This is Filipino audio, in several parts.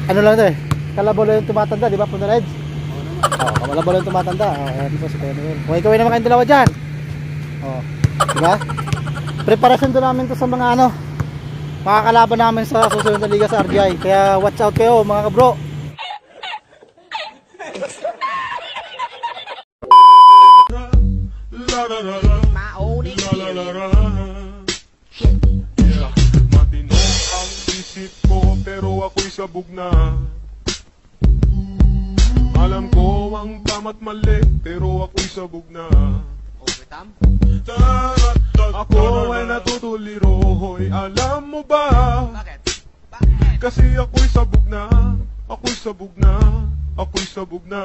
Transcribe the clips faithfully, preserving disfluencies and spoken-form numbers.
Ano lang to eh, kalabalo yung tumatanda, di ba, Punta Reds? Oo, oh, kalabalo yung tumatanda. Oh, ayan po si Kuya Noel. Okay, kawin naman kayong dalawa dyan. Oh, di ba? Preparasyon doon namin to sa mga ano, makakalaban namin sa susunod na liga sa R B I. Kaya watch out kayo mga kabro. Matino ang isip ko pero ako'y sabog na. Alam ko ang tama't mali pero ako'y sabog na. Ako ay natutuliro, hoy, alam mo ba? Bakit? Bakit? Kasi ako'y sabog na, ako'y sabog na, ako'y sabog na.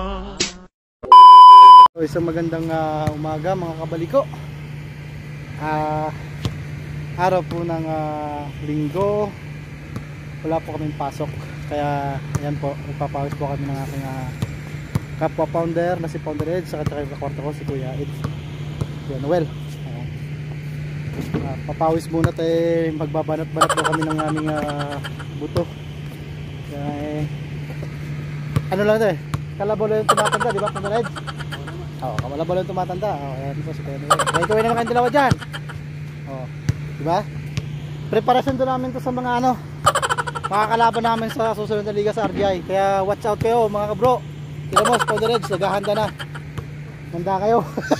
So, isang magandang uh, umaga mga kabaliko. uh, Araw po ng uh, linggo. Wala po kaming pasok. Kaya ayan po, nagpapawis po kami ng aking uh, kapwa founder na si Founder Ed, saka tsaka yung kakwarto ko si Kuya Ed, Kuya Noel. uh, uh, Papawis muna tayo, magbabanat-banat po kami ng aming uh, buto. Kaya eh, ano lang ito eh, kalabalo yung tumatanda, di ba, Founder Ed? Oo, kalabalo yung tumatanda. Oh, ayan po si Kuya Noel. Okay, kawin naman kayong dalawa dyan. Oh, di ba? Preparasyon doon namin to sa mga ano, makakalaban namin sa susunod na liga sa R B I. Kaya watch out kayo mga kabro. Tira mo, Founder Reds, naghahanda na. Manda kayo.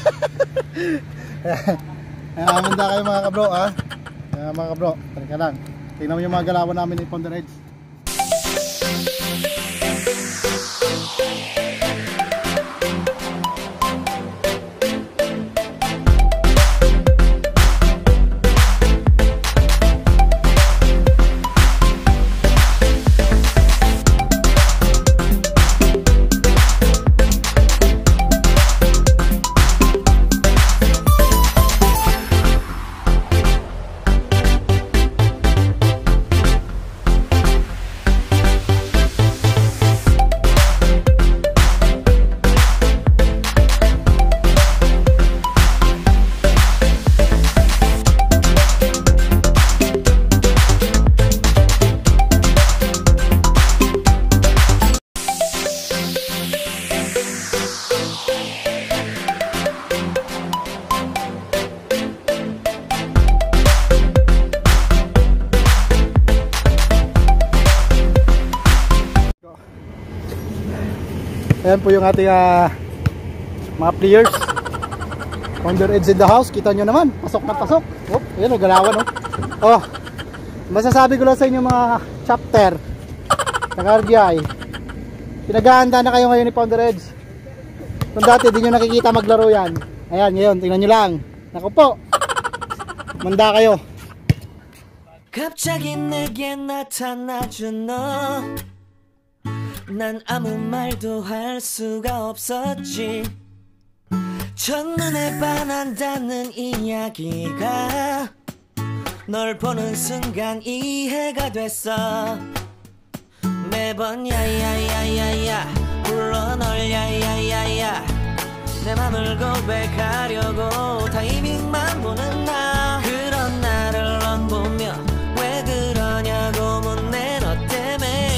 Kaya manda kayo mga kabro, ha? Kaya mga kabro, tara lang. Tingnan mo yung mga galawan namin ni Founder Reds. Ayan po yung ating uh, mga players. Founder Ed's in the house. Kita nyo naman, pasok na pasok. Oh, ayan o, galawan o. Oh, masasabi ko lang sa inyo mga chapter ng R B I, pinag-aanda na kayo ngayon ni Founder Ed's. Kung dati di nyo nakikita maglaro yan, ayan ngayon, tingnan nyo lang. Naku po, manda kayo. 갑자기 내게 나타나준 너, 난 아무 말도 할 수가 없었지. 첫눈에 반한다는 이야기가 널 보는 순간 이해가 됐어. 매번 야야야야야 불러 널 야야야야 내 맘을 고백하려고 타이밍만 보는 나. 그런 나를 넌 보며 왜 그러냐고 묻네 너 때문에.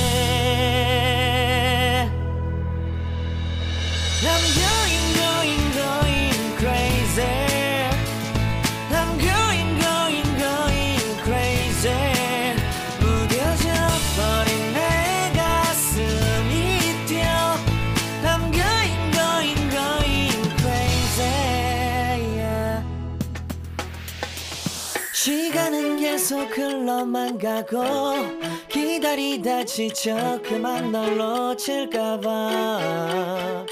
I'm going, going, going crazy. I'm going, going, going crazy. 무뎌져 버린 내 가슴이 뛰어. I'm going, going, going crazy. Yeah. 시간은 계속 흘러만 가고 기다리다 지쳐 그만 널 놓칠까봐.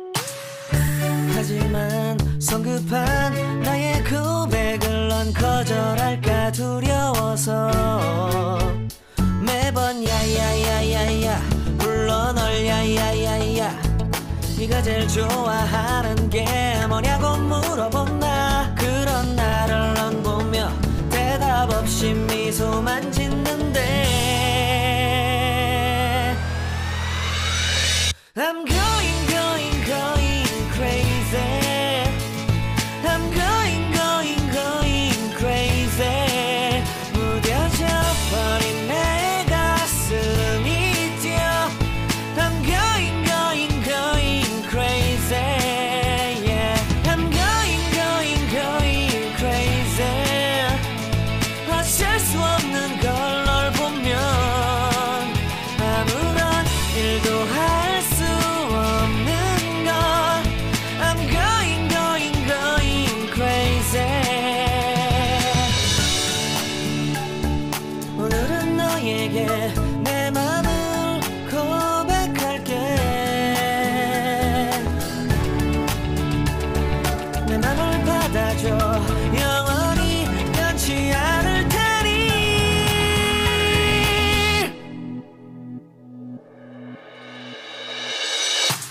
하지만 성급한 나의 고백을 넌 거절할까 두려워서 매번 야야야야야 불러 널 야야야야 네가 제일 좋아하는 게 뭐냐고 물어본 나. 그런 나를 넌 보며 대답 없이 미소만 짓는데 I'm going going going crazy. I'm going going going crazy. 무뎌져 버린 내 가슴이 뛰어.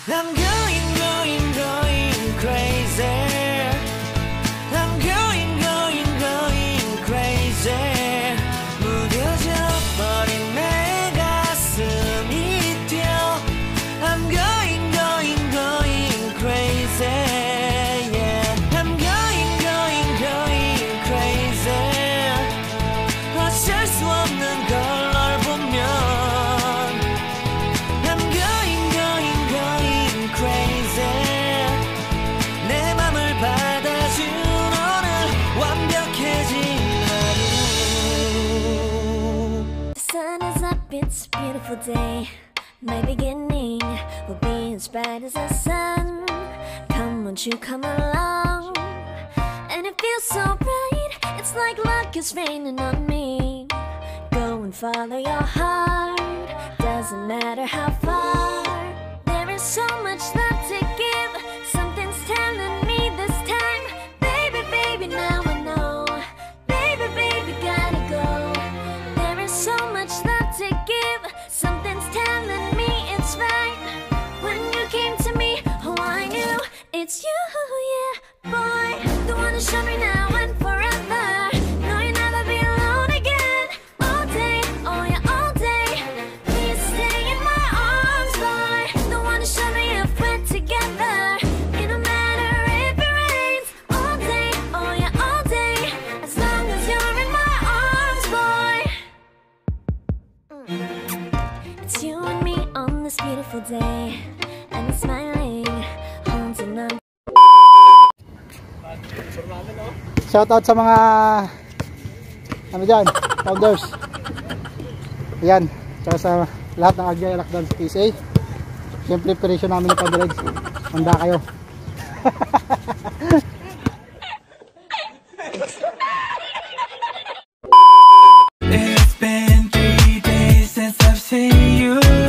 I'm going, going, going crazy. I'm going, going, going crazy. 무뎌져 버린 내 가슴이 뛰어. I'm going, going, going crazy. Yeah. I'm going, going, going crazy. 어쩔 수 없는 걸 널 보면. I'm going, going, going crazy. 내 맘을 받아준 오늘 완벽해진 하루. The sun is up, it's a beautiful day. My beginning will be as bright as the sun. Come, won't you come along? And it feels so bright, it's like luck is raining on me. Go and follow your heart, doesn't matter how far. There is so much love to give, something's telling me this time. Baby, baby, now I know. Baby, baby, gotta go. There is so much love to give, something's telling me it's right. When you came to me, oh I knew it's you, yeah, boy. The one who showed me now and forever. No, you'll never be alone again. All day, oh yeah, all day. Please stay in my arms, boy. The one who showed me if we're together. It don't matter if it rains. All day, oh yeah, all day. As long as you're in my arms, boy. It's you and me on this beautiful day, and it's smiling, holding on. Shoutout sa mga ano dyan, founders. Ayan, tsaka sa lahat ng Agya Lakdan sa P S A. Siyempre, operation namin ng Padreds. Handa kayo. It's been three days since I've seen you.